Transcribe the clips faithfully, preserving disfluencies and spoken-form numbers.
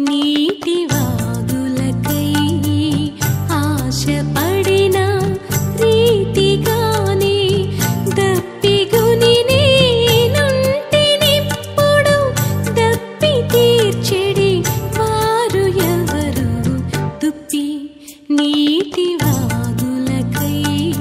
నీటి వాగులకై ఆశపడిన రీతిగానే దప్పిగొని నేనుంటినిప్పుడు దప్పి తీర్చెడి వారు ఎవరు దుప్పి నీటి వాగులకై.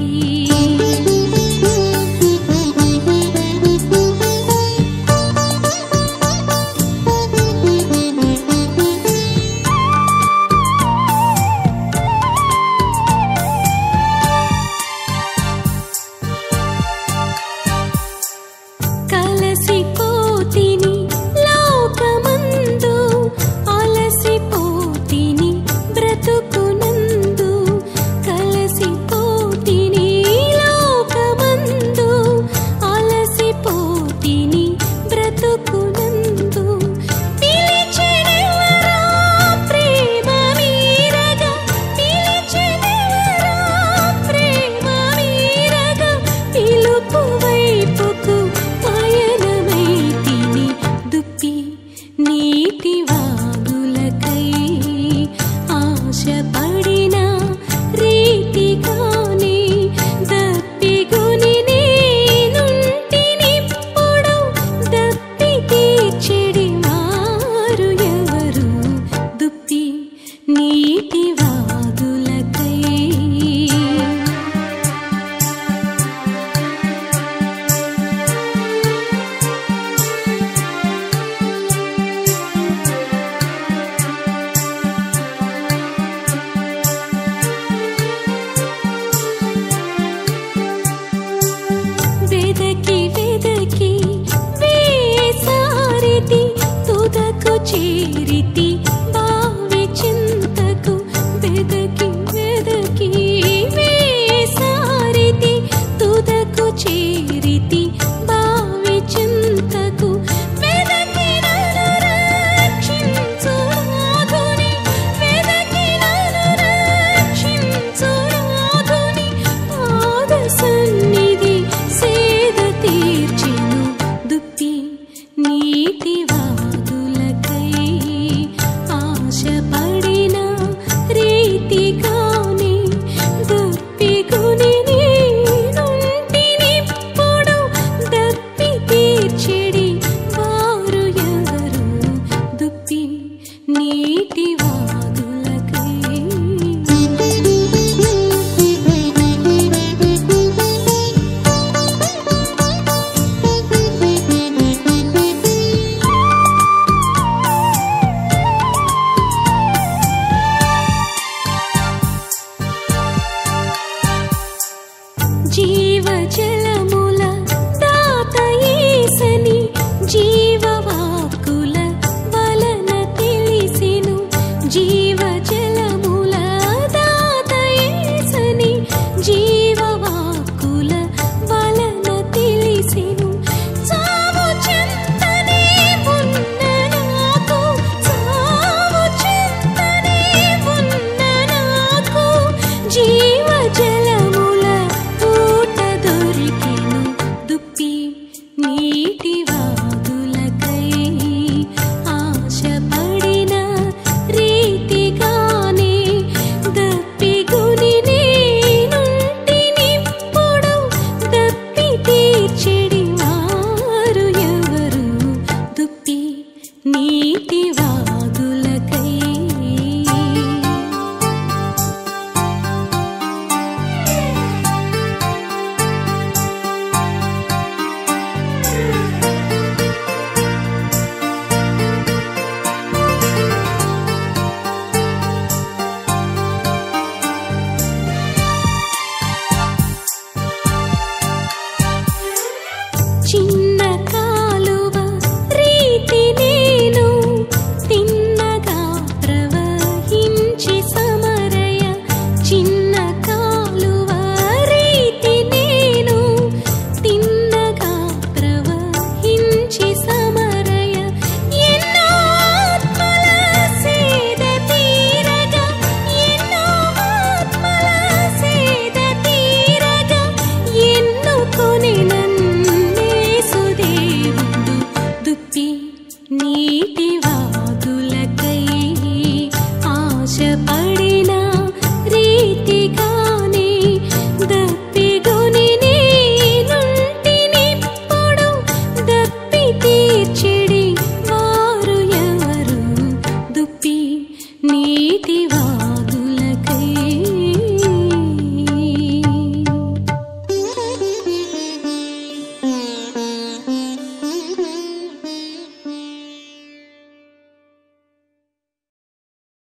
కలసిపోతిని లోకమందు అలసిపోతిని బ్రతుకునందు కలసిపోతిని లోకమందు అలసిపోతిని బ్రతుకునందు పిలిచెదెవరా ప్రేమ మీరగా పిలిచెదెవరా ప్రేమ మీరగా పిలుపు వైపుకు పయనమైతిని దుప్పి నీటి వాగులకై ఆశపడిన రీతిగానే దప్పిగొని నేనుంటినిప్పుడు దప్పి తీర్చెడి వారు ఎవరు దుప్పి నీటి వాగులకై. వెదకి వెదకి వేసారితి తుదకు చేరితి బావి చింతకు వెదకి వెదకి వేసారితి తుదకు చేరితి బావి చింతకు వెదకి నన్ను రక్షించు నాథుని వెదకి నన్ను రక్షించు నాథుని పాద సన్నిధి సేద తీర్చెను దుప్పి నీటి వాగులకై ఆశపడిన రీతిగానే దప్పిగొని నేనుంటినిప్పుడు దప్పి తీర్చెడి వారు ఎవరు దుప్పి నీటి వాగులకై.